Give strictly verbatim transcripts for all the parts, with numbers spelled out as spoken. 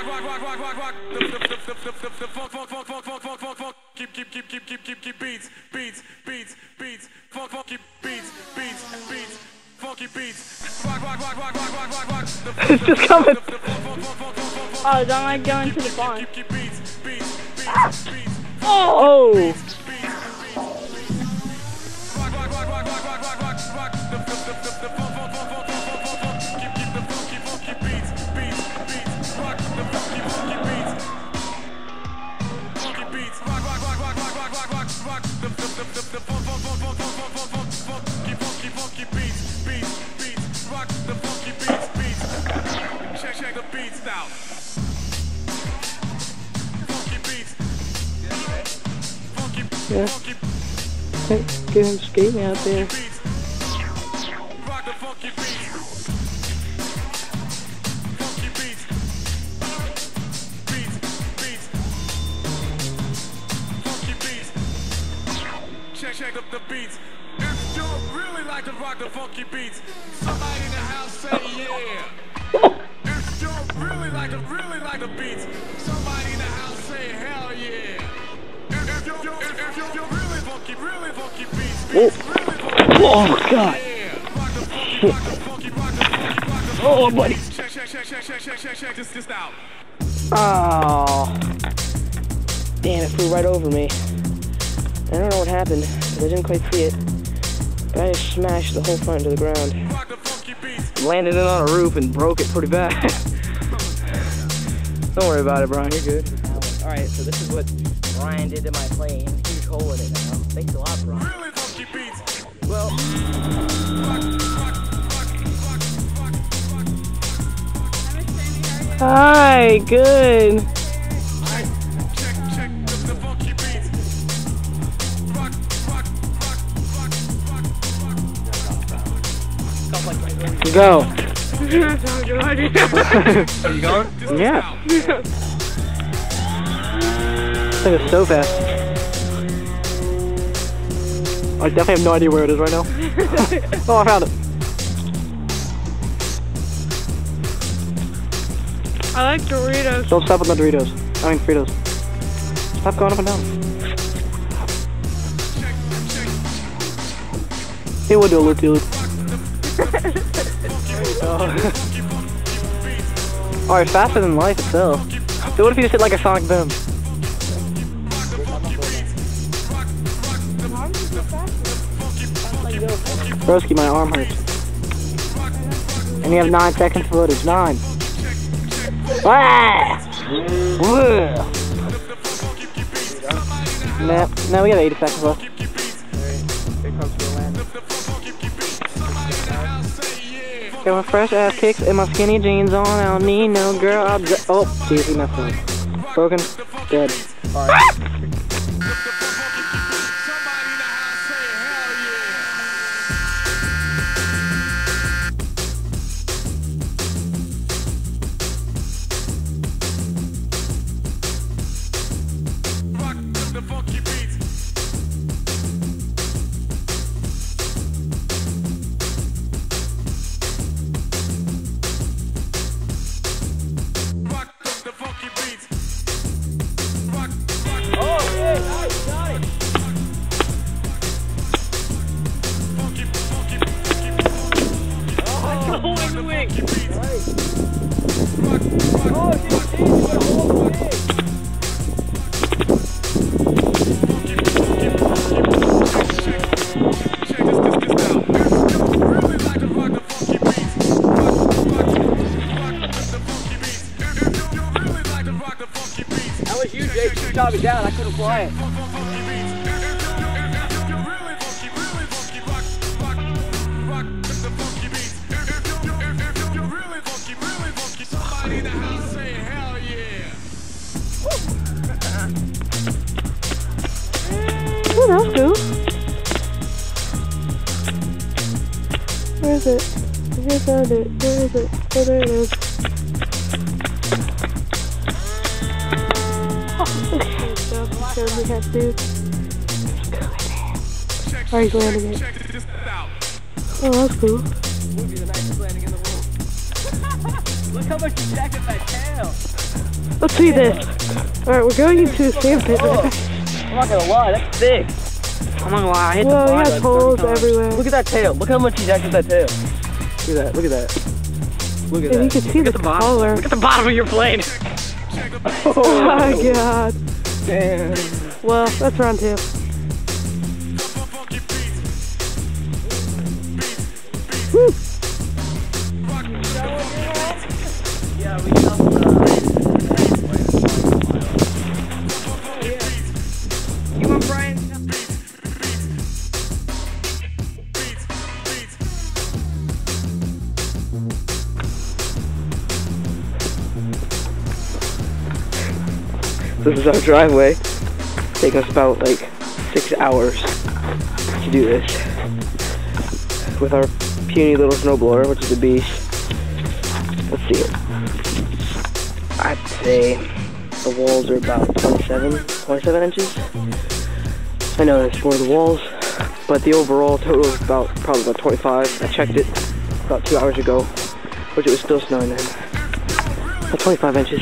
Keep, keep, keep, keep, keep, keep, keep beats, beats, beats, beats, funk, funky beats, beats, beats, funky beats. Rock, rock, rock, rock, rock, rock, rock, rock. It's just coming. Oh, don't like going to the barn. Keep, keep beats, beats, beats, beats. Oh! Rock, rock, rock, rock, rock, rock, rock, rock, rock. The, the, the, the, the funk, funk, funk, funk, funk, funk, funk. Keep, keep the funky, funky beats, beats, beats. Rock the funky, funky beats. Funky beats. Rock, rock, rock, rock, rock, rock, rock, rock, rock. The, the, the, the, the funk, funk, funk, funk, funk, funk, funk, funk. Funky, funky, funky beats, beats, beats. Rock the funky beats, beats. Check, check the beats now. Funky beats. Funky, Yeah. funky. Hey, get him skating out there. Rock the funky beats. Funky beats. Beats, beats. Funky beats. Check, check the, the beats. If you really like to rock the funky beats, somebody in the house say yeah. If you really like to, really like the beats, somebody in the house say hell yeah. If, if you, if, if you, you really funky, really funky beats, beats, really funky. Oh my god. Oh, buddy. Check, check, check, check, check, check, check, check this, this out. Oh. Damn, it flew right over me. I don't know what happened, because I didn't quite see it. But I just smashed the whole front to the ground. Rock the funky beats. Landed it on a roof and broke it pretty bad. Don't worry about it, Brian. You're good. Alright, so this is what Brian did to my plane. Huge hole in it now. Thanks a lot, Brian. Really funky beats. Well, hi, good. Check, check the, the funky beats. Rock, rock, rock, rock, rock, rock. Go. That's not a good idea. Are you going? Yeah. That is so fast. I definitely have no idea where it is right now. Oh, I found it. I like Doritos. Don't stop with the Doritos. I mean Fritos. Stop going up and down. He would do a loop-de-loop. Oh, it's faster than life itself. So what if you just hit like a sonic boom? Broski, my arm hurts. And you have nine seconds footage. Nine. Ah! Nah, no, we got eighty seconds left. Got my fresh ass kicks and my skinny jeans on. I don't need no girl. I'll dr oh, jeez, he messed up. Broken. Dead. Alright. That was you, Jake. You shot me down. I couldn't fly it. Oh, that's cool. Where is it? I just found it. Where is it? Oh, there it is. Showed me how to do. Oh, he's landing it. Oh, that's cool. Would be the nicest landing in the world. Look how much you jacked up that tail. Let's see this. Alright, we're going into the sand pit. Oh, I'm not gonna lie, that's thick. I'm not gonna lie, I hit Well, the he bottom has holes everywhere. Look at that tail. Look how much he's jacked with that tail. Look at that. Look at that. Look at And that. you can see Look the, at the bottom. color. Look at the bottom of your plane. Oh my god. Damn. Well, that's round two. Woo. Yeah, we helped, uh, you want Brian? This is our driveway. It's taking us about like six hours to do this with our puny little snowblower, which is a beast. Let's see it. I'd say the walls are about twenty-seven, twenty-seven inches. I know there's more of the walls, but the overall total is about probably about twenty-five. I checked it about two hours ago, which it was still snowing then. About twenty-five inches.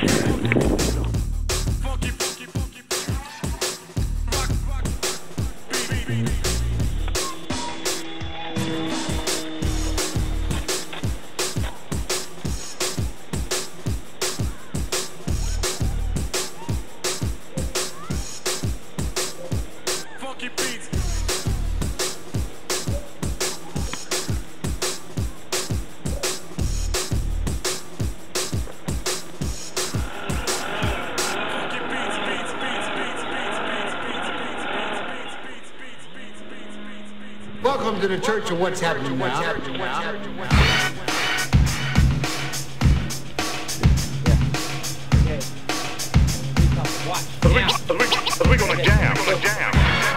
Welcome to the Church of What's Happening Now. We're gonna jam, we're gonna jam.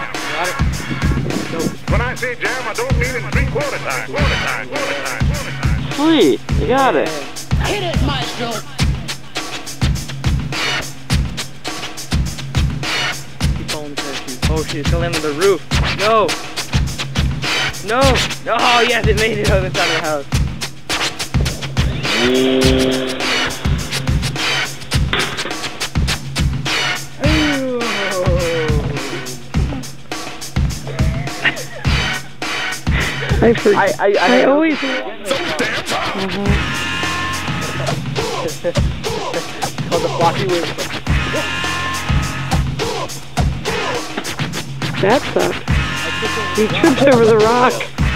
When I say jam, I don't mean in three quarter time. Quarter time, quarter time, quarter time. Sweet, you got it. Hit it, maestro. Keep following the parachute. Oh shit, it's gonna land on the roof. No! No! No! Oh yes, it made it on the side of the house. I forget. I, I, I, I always. Mm-hmm. Called the floppy wing. That sucks. He trips over the rock.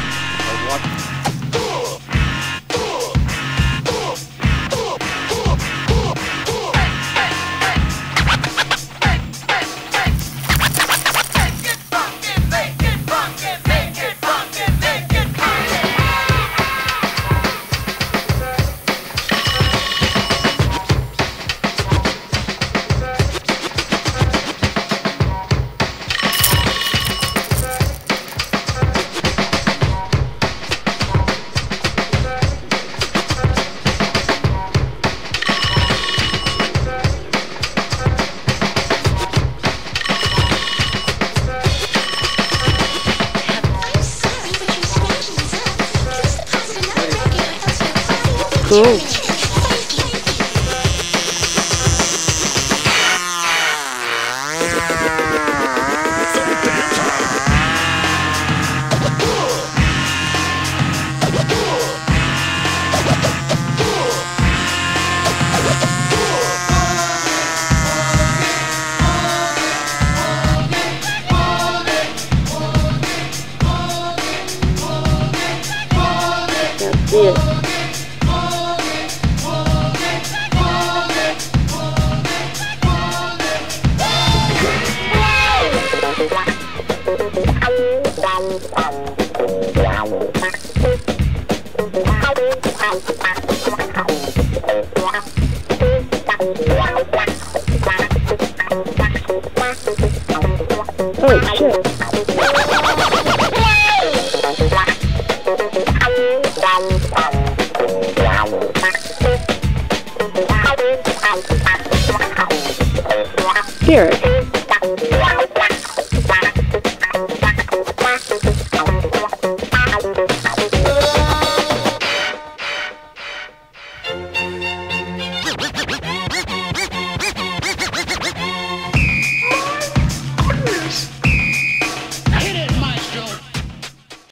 Cool. That's it. Oh shit. Garrett.